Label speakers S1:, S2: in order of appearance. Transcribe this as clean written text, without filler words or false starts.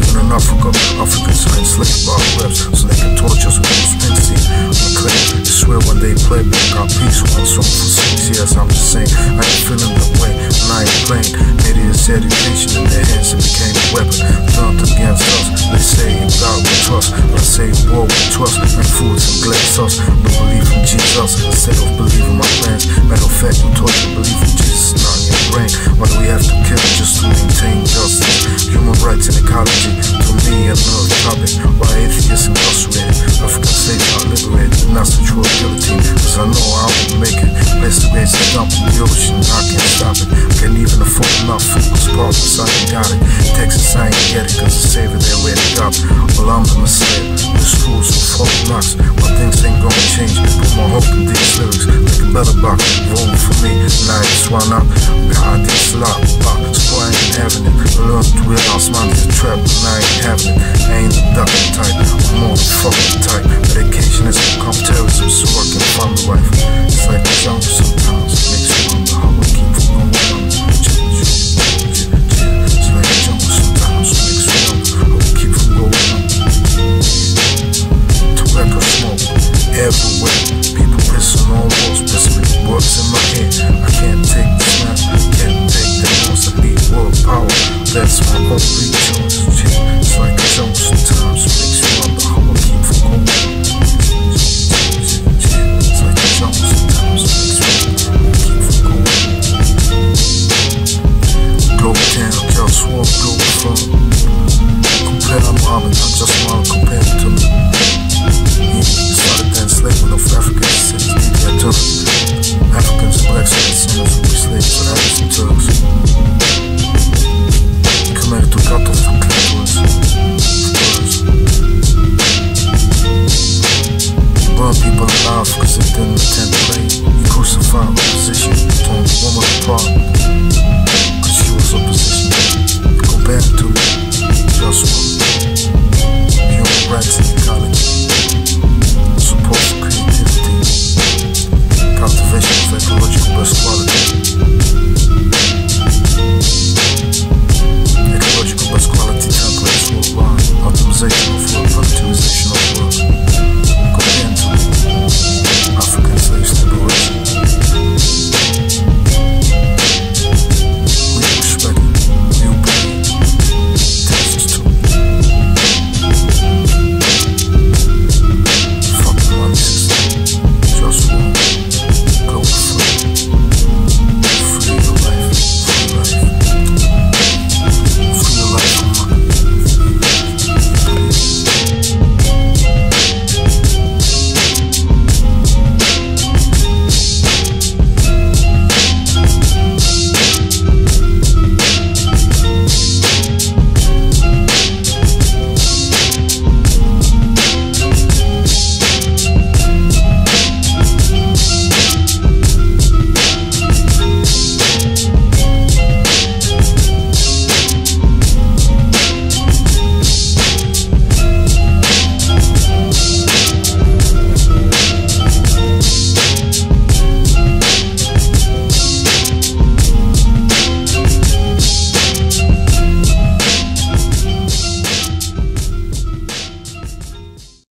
S1: Even in Africa, Africans are enslaved by reps, so they can torture us with those fantasy. I'm clear, I swear one day play back our peace one song for 6 years. I'm just saying, I ain't feeling that way when I ain't playing. Idiots education in their hands and became a weapon turned against us. They say in God we trust, but I say war we trust, and foods and glad sauce. No belief in Jesus instead of believing my plans. Matter of fact, I'm taught to believe in Jesus, not in your brain. Why do we have to kill just to maintain justice? Human rights and ecology, to me another topic. Why atheists incarcerated, African states are liberated, and that's the true guillotine. Cause I know I won't make it. Place the base and dump in the ocean, I can't stop it. Can't even afford enough focus problems, I ain't got it. Texas, I ain't get it, cause the savior they're ready to up. Well, I'm the messiah, the screws and fuck knocks. My things ain't gonna change, put my hope in these lyrics. Make a better box, roll for me, and I just run out. God, this lot, so I ain't having it. I learned to realize mine is a trap, and I ain't having it. I ain't the ducking type, I'm more the fucking type.